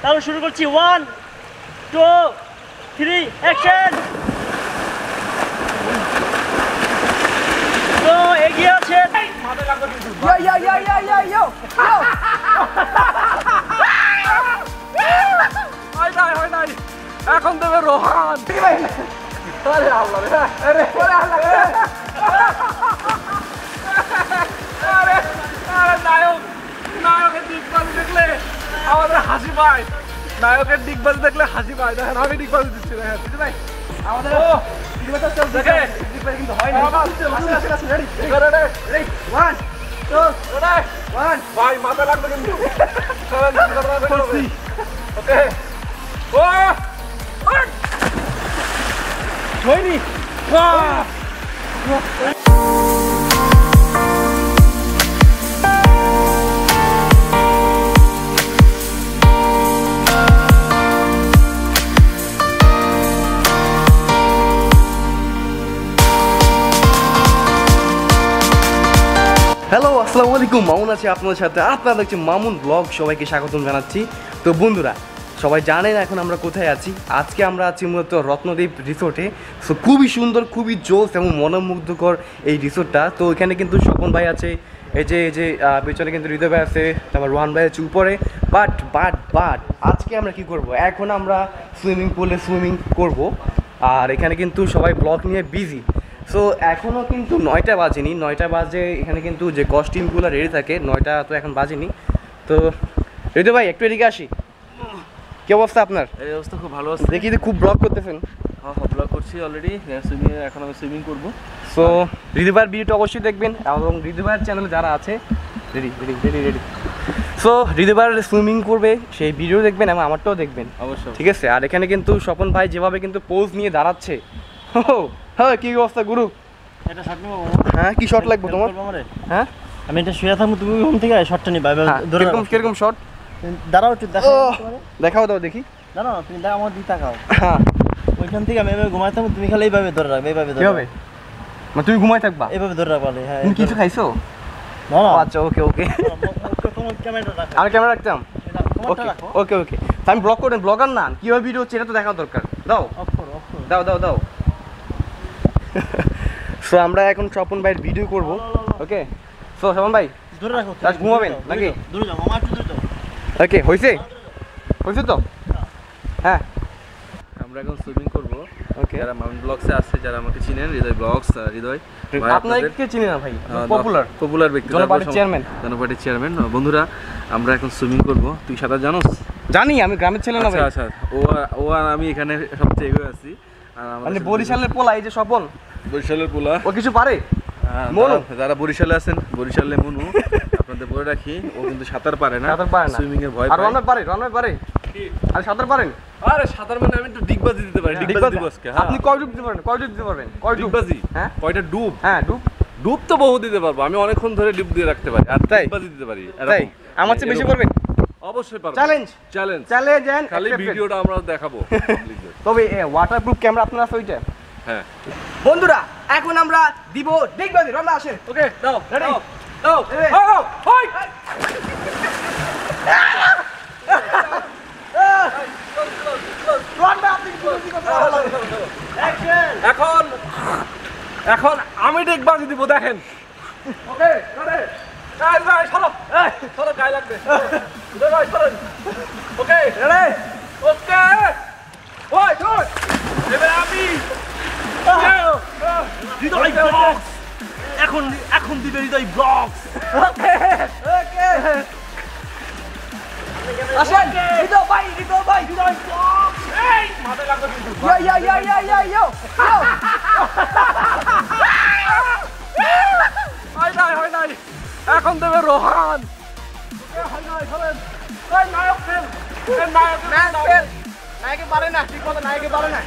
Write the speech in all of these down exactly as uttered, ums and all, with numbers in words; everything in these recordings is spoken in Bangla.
তাহলে শুরু করছি। One two three action. তো এগিয়ে আছে মাথা লাগবে কিন্তু। ইয়ো ইয়ো ইয়ো ইয়ো ইয়ো ইয়ো হয় নাই হয় নাই এখন দেবে রোহান। আরে আল্লাহ রে আরে ওরে আল্লাহ রে আরে আরে নায়ক নায়কের দিকবাজি দেখলে আমাদের হাসি পায়। নায়কের দিকবাজি দেখলে হাসি পায়। দেখেন আমি দিকবাজি দিচ্ছি। দেখেন বুঝতে ভাই আমাদের দিকবাজি চল দেখে দিকবাজি কিন্তু হয় না। আসলে আসলে আসলে ready ready ready one two ready one ভাই মাথা লাগবে কিন্তু। ওকে ও হয়নি বাহ হ্যালো আসসালামু আলাইকুম, মামুন আছে আপনাদের সাথে। আপনারা দেখছেন মামুন ব্লগ। সবাইকে স্বাগতম জানাচ্ছি। তো বন্ধুরা সবাই জানেন এখন আমরা কোথায় আছি। আজকে আমরা আছি মূলত রত্নদ্বীপ রিসোর্টে। সো খুবই সুন্দর, খুবই জোস এবং মনোমুগ্ধকর এই রিসোর্টটা। তো এখানে কিন্তু স্বপন ভাই আছে, এই যে এই যে পেছনে কিন্তু হৃদয় ভাই আছে, তারপর রোহান ভাই আছে উপরে। বাট বাট বাট আজকে আমরা কি করব, এখন আমরা সুইমিং পুলে সুইমিং করব। আর এখানে কিন্তু সবাই ব্লগ নিয়ে বিজি। সো এখনও কিন্তু নয়টা বাজেনি, নয়টা বাজে এখানে কিন্তু যে কস্টিউমগুলো রেডি থাকে, নয়টা তো এখন বাজেনি। তো হৃদয় ভাই একটু এদিকে আসি। কি অবস্থা আপনার? এই অবস্থা খুব ভালো আছে। দেখি যে খুব ব্লগ করতেছেন। হ্যাঁ হ্যাঁ ব্লগ করছি অলরেডি। সুইমিং এখন আমি সুইমিং করবো। সো হৃদয় ভাইয়ের ভিডিওটা অবশ্যই দেখবেন এবং হৃদয় ভাইয়ের চ্যানেলে যারা আছে ready ready ready ready so Hridoy ভাইয়ের সুইমিং করবে সেই ভিডিও দেখবেন এবং আমারটাও দেখবেন অবশ্যই, ঠিক আছে? আর এখানে কিন্তু স্বপন ভাই যেভাবে কিন্তু পোজ নিয়ে দাঁড়াচ্ছে, হ্যাঁ কি অবস্থা গুরু? এটা শট নিব। হ্যাঁ কি শট লাগবে তোমার? হ্যাঁ আমি এটা শুয়ে থাকবো, তুমি ওখান থেকে শটটা নিবা। ধরে কিরকম কিরকম শট? দাঁড়াও একটু দেখাও। দেখাও দাও দেখি। দাঁড়াও তুমি দাও, আমার দিকে তাকাও। হ্যাঁ ওইখান থেকে আমি এভাবে ঘুমাই থাকবো, তুমি খালি এইভাবে ধরে রাখবে। এইভাবে ধরে কিভাবে? মানে তুমি ঘুমাই থাকবা? এইভাবে ধরে রাখবা। হ্যাঁ তুমি কিছু খাইছো? না না আচ্ছা ওকে ওকে। তোমার ক্যামেরাটা রাখো। আমি ক্যামেরা রাখতাম। তোমারটা রাখো। ওকে ওকে। আমি ব্লগ করেন, ব্লগার না, কিভাবে ভিডিও হচ্ছে এটা তো দেখা দরকার। দাও অফ করো অফ করো। দাও দাও দাও। সো আমরা এখন স্বপন ভাইয়ের ভিডিও করব। ওকে সো স্বপন ভাই ধরে রাখো। আজ ঘুমাবেন নাকি? দূরে যাও, আমার একটু দূরে যাও। ওকে হইছে হইছে তো? হ্যাঁ আমরা এখন সুইমিং করবো। ওকে। যারা মাউন্ট ব্লগসে আছে, যারা আমাকে চিনেন, হৃদয় ব্লগস, হৃদয় আপনাকে চিনি না ভাই, পপুলার পপুলার ব্যক্তি, জনপার্টির চেয়ারম্যান জনপার্টির চেয়ারম্যান। বন্ধুরা আমরা এখন সুইমিং করব। তুই সাঁতার জানোস? জানি, আমি গ্রামের ছেলে না ভাই। আচ্ছা ও ও আর আমি এখানে সবচেয়ে এগিয়ে আছি। আর মানে বরিশালের পোলা, এই যে স্বপন বরিশালের পোলা, ও কিছু পারে। মনু, যারা বরিশালে আছেন, বরিশালে মনু আপনাদের বলে রাখি, ও কিন্তু সাঁতার পারে না, সাঁতার পারে না, সুইমিং এর ভয় পায়। আর পায়। রনয় পারে, রনয় পারে। আর সাঁতার পারেন? আরে সাঁতার মানে আমি একটু ডিগবাজি দিতে পারি। ডিগবাজি দিব আজকে। হ্যাঁ আপনি কয় ডুব দিতে পারেন? কয় ডুব দিতে পারবেন? কয় ডুব? ডিগবাজি? হ্যাঁ কয়টা ডুব? হ্যাঁ ডুব ডুব তো বহু দিতে পারবো আমি, অনেকক্ষণ ধরে ডুব দিয়ে রাখতে পারি। আর তাই? ডিগবাজি দিতে পারি। তাই আমার চেয়ে বেশি করবেন? অবশ্যই পারবো। চ্যালেঞ্জ চ্যালেঞ্জ চ্যালেঞ্জ এন্ড খালি ভিডিওটা আমরা দেখাবো। তবে ওয়াটারপ্রুফ ক্যামেরা আপনারা আছে ওইটা? হ্যাঁ বন্ধুরা এখন আমরা দিব ডিগবাজি। রমনা আসেন। ওকে দাও রেডি দাও দাও রেডি দাও হাই রমনা আপনি কি করতে? এখন এখন আমি ডিগবাজি দিব, দেখেন। ওকে রেডি এই ভাই সরো, এই সরো, গায়ে লাগবে। এই ভাই সরো। ওকে রেডি ওকে ওই ওই এবারে আমি হৃদয় ব্লগস এখন এখন দিবে হৃদয় ব্লগস। ওকে ওকে আসেন। হৃদয় ভাই, হৃদয় ভাই, হৃদয় ব্লগস। এই মাথা লাগবে কিন্তু। ইয়ো ইয়ো ইয়ো ইয়ো ইয়ো ইয়ো হয় নাই হয় নাই এখন দেবে রোহান। হয় নাই চলেন। এই নায়ক ফেল, এই নায়ক ফেল। নায়কে পারে না, ঠিক মতো নায়কে পারে না।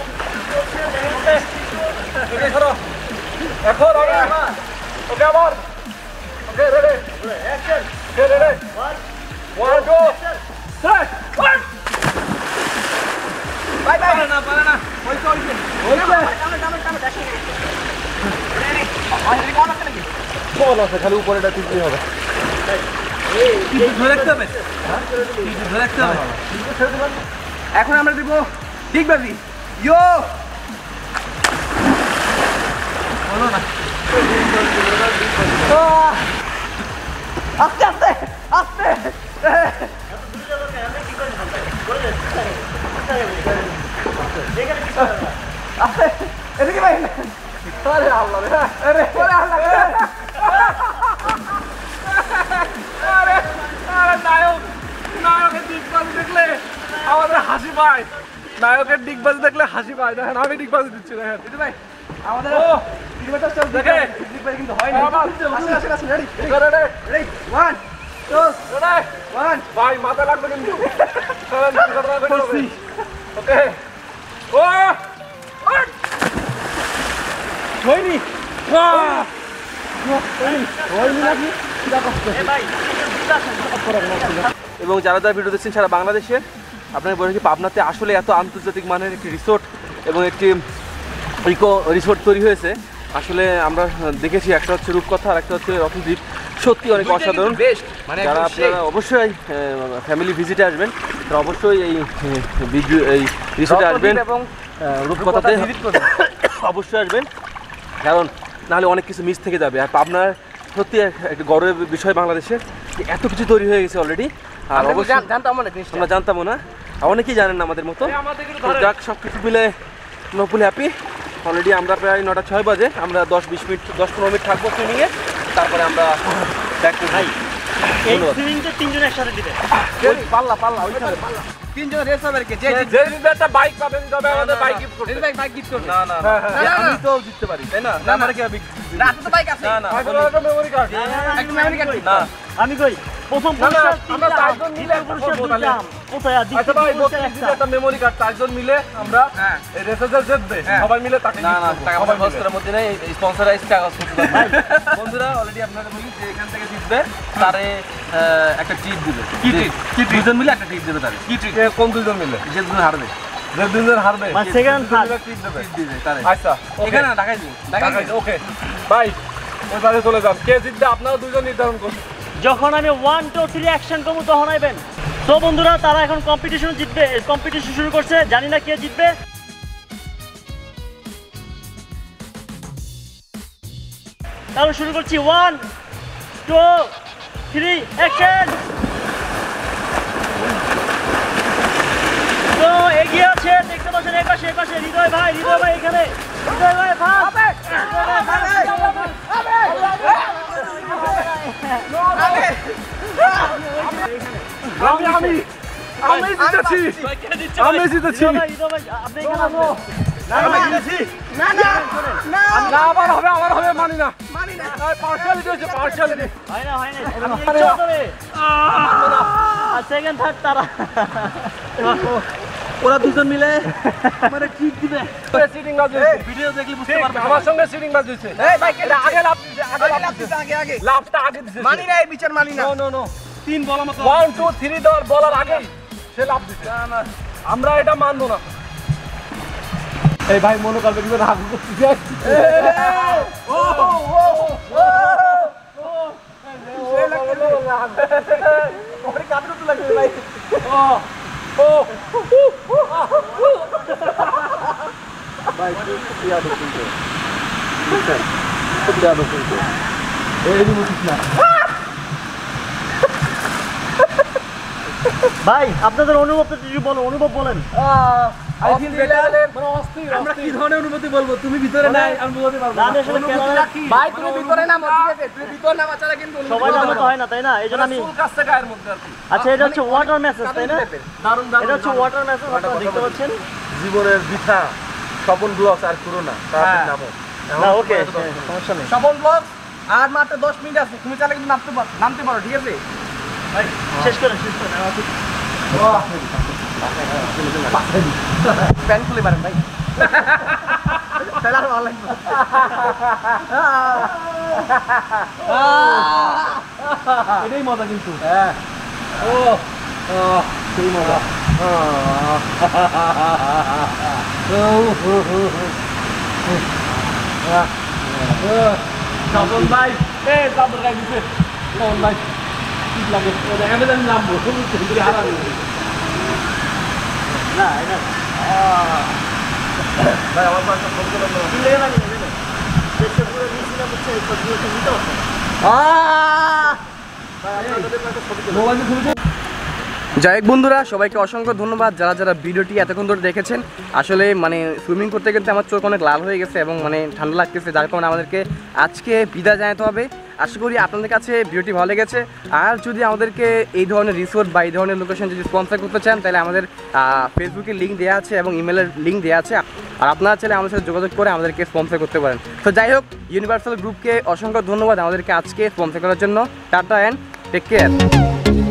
ওকে ধরো এখন ওকে ওকে আবার okay ready action okay ready one one two three one bye bye. না পারে না ওই তো ওইছে ওইছে কামে কামে কামে দেখি রেডি। আই রেডি কোন আছে নাকি? বল আছে খালি উপরেটা টিপলেই হবে। ধরে রাখতে হবে ধরে রাখতে হবে এখন আমরা দিব ডিগবাজি ইয়ো বলো না আস্তে আস্তে আস্তে আস্তে এদিকে ভাই আরে আল্লাহ রে আরে ওরে আল্লাহ আরে আরে নায়ক নায়কের ডিগবাজি দেখলে আমাদের হাসি পায় নায়কের ডিগবাজি দেখলে হাসি পায় দেখেন আমি ডিগবাজি দিচ্ছি দেখেন দিদি ভাই আমাদের ও কিলোমিটার চল দেখে ডিগবাজি কিন্তু হয় না আসেন আসেন আসেন রেডি করে রে রেডি ওয়ান টু রে ওয়ান ভাই মাথা লাগবে কিন্তু ওকে ও হয়নি এবং যারা যারা ভিডিও দেখছেন সারা বাংলাদেশের আপনাকে বলে কি পাবনাতে আসলে এত আন্তর্জাতিক মানের একটি রিসোর্ট এবং একটি ইকো রিসোর্ট তৈরি হয়েছে আসলে আমরা দেখেছি একটা হচ্ছে রূপকথা আর একটা হচ্ছে রত্নদ্বীপ সত্যি অনেক অসাধারণ মানে যারা আপনারা অবশ্যই ফ্যামিলি ভিজিটে আসবেন তারা অবশ্যই এই ভিডিও এই রিসোর্টে আসবেন এবং রূপকথাতে অবশ্যই আসবেন কারণ নাহলে অনেক কিছু মিস থেকে যাবে আর পাবনার সত্যি একটা গর্বের বিষয় বাংলাদেশের যে এত কিছু তৈরি হয়ে গেছে অলরেডি আর অবশ্যই আমরা জানতামও না আর অনেকেই জানেন না আমাদের মতো তো যাক সব কিছু মিলে নপুল হ্যাপি অলরেডি আমরা প্রায় নটা ছয় বাজে আমরা দশ বিশ মিনিট দশ পনেরো মিনিট থাকবো সুইমিংয়ে তারপরে আমরা ব্যাক টু ভাই এই সুইমিংটা তিনজন একসাথে দিবে পাল্লা পাল্লা ওইখানে তিনজন রেস হবে কে যে যে জিতবে একটা বাইক পাবেন তবে আমাদের বাইক গিফট করতে ভাই বাইক গিফট করবে না না আমি তো জিততে পারি তাই না না মানে কি আমি না তো বাইক আছে না না একটা মেমরি কার্ড একটা মেমরি কার্ড না আমি কই প্রথম না, না, পুরস্কার আমরা তিনটা চারজন মিলে দ্বিতীয় পুরস্কার করবো দুইটা তাহলে। কোথায় আর আচ্ছা দ্বিতীয় ভাই পুরস্কার বত্রিশ একটা একটা মেমরি কার্ড চারজন মিলে আমরা হ্যাঁ এই রেসে যে জিতবে সবাই মিলে তাকে না না gift করবো, টাকা সবাই খরচ মিলে। করার মধ্যে নেই স্পন্সরাইজ কাগজ ভাই বন্ধুরা অলরেডি আপনাদের বলি যে এখান থেকে জিতবে তারে আহ, একটা ট্রিট দিবে কি treat? কি দুজন মিলে একটা ট্রিট দেবে তারে কি ঠিক কোন দুইজন মিলে যে দুজন হারবে যে দুইজন হারবে মানে সেকেন্ড থার্ড ট্রিট দেবে ট্রিট দিবে তারে আচ্ছা এখানে না ঢাকায় দিন ঢাকায় ঢাকায় ওকে ভাই ওই পাশে চলে যান কে জিতবে আপনারা দুজন নির্ধারণ করুন যখন আমি ওয়ান টু থ্রি অ্যাকশন করবো তখন আইবেন তো বন্ধুরা তারা এখন কম্পিটিশন জিতবে কম্পিটিশন শুরু করছে জানি না কে জিতবে তাহলে শুরু করছি ওয়ান টু থ্রি অ্যাকশন তো এগিয়ে আছে দেখতে পাচ্ছেন এই পাশে এই পাশে হৃদয় ভাই হৃদয় ভাই এখানে হৃদয় ভাই আমি আমি আমি জিতেছি আমি জিতেছি আপনি এখানে আসুন। না আবার হবে আবার হবে মানি না মানি না পার্সিয়ালিটি হচ্ছে পার্সিয়ালিটি হয় না হয় না আপনি ইচ্ছা করে আর সেকেন্ড থার্ড তারা ওরা দুজন মিলে মানে ট্রিট দিবে সিটিং বাজ হয়েছে ভিডিও দেখলে বুঝতে ঠিক, পারবেন আমার সঙ্গে সিটিং বাজ হয়েছে এই ভাই কেডা আগে লাভ দিছে আগে লাভ দিছে আগে আগে লাভটা আগে দিছে মানি না এই বিচার মানি না নো নো নো তিন বলা মতো ওয়ান টু থ্রি দেওয়ার বলার আগেই সে লাভ দিছে না না আমরা এটা মানবো না এই ভাই মনে করবে কিন্তু রাগ করতেছে ও ও ও ওরে কাঁদতে তো লাগবে ভাই ও ও ভাই কি আদর শুনতে বুঝছেন খুব আদর শুনতে এই বুঝিস না ভাই আপনাদের অনুভবটা যদি বলো অনুভব বলেন আই ফিল বেটার মানে অস্থির আমরা কি ধরনের অনুভূতি বলবো তুমি ভিতরে নাই আমি বলতে পারবো না আমি আসলে ক্যামেরা ভাই তুমি ভিতরে নামো ঠিক আছে তুমি ভিতরে নামা ছাড়া কিন্তু সবাই জানা তো হয় না তাই না এই জন্য আমি ফুল কাছে গায়ের মধ্যে আর কি আচ্ছা এটা হচ্ছে ওয়াটার মেসেজ তাই না দারুণ এটা হচ্ছে ওয়াটার মেসেজ আপনারা দেখতে পাচ্ছেন জীবনের বৃথা স্বপন ব্লগ আর করো না তাড়াতাড়ি নামো না ওকে সমস্যা নেই স্বপন ব্লগ আর মাত্র দশ মিনিট আছে তুমি চাইলে কিন্তু নামতে পারো নামতে পারো ঠিক আছে ভাই শেষ করেন শেষ করেন আমার খুব- প্যান খুলে পারেন ভাই তাহলে আরো ভালো লাগবে এটাই মজা কিন্তু হ্যাঁ ও ও সেই মজা স্বপন ভাই এ স্বপন ভাই দিছে স্বপন ভাই শীত লাগে দেখা যায় আমি নামবো সমুদ্রে হারাবো না এটা ভাই আমার পাশে ফোন করে দাও কি লেগে লাগে না দেশে পুরো নিচে না হচ্ছে এই সবগুলো তো নিতে হবে মোবাইলে ছবি যাই হোক বন্ধুরা, সবাইকে অসংখ্য ধন্যবাদ যারা যারা ভিডিওটি এতক্ষণ ধরে দেখেছেন। আসলে মানে সুইমিং করতে করতে আমার চোখ অনেক লাল হয়ে গেছে এবং মানে ঠান্ডা লাগতেছে, যার কারণে আমাদেরকে আজকে বিদায় জানাতে হবে। আশা করি আপনাদের কাছে ভিডিওটি ভালো লেগেছে। আর যদি আমাদেরকে এই ধরনের রিসোর্ট বা এই ধরনের লোকেশন যদি স্পন্সর করতে চান, তাহলে আমাদের ফেসবুকে লিঙ্ক দেওয়া আছে এবং ইমেলের লিঙ্ক দেওয়া আছে। আর আপনারা চাইলে আমাদের সাথে যোগাযোগ করে আমাদেরকে স্পন্সর করতে পারেন। তো যাই হোক, ইউনিভার্সাল গ্রুপকে অসংখ্য ধন্যবাদ আমাদেরকে আজকে স্পন্সর করার জন্য। Tata and take care.